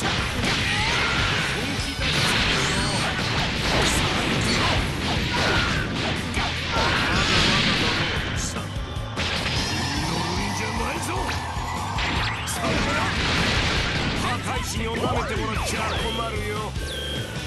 破壊神を舐めてもらっちゃ困るよ。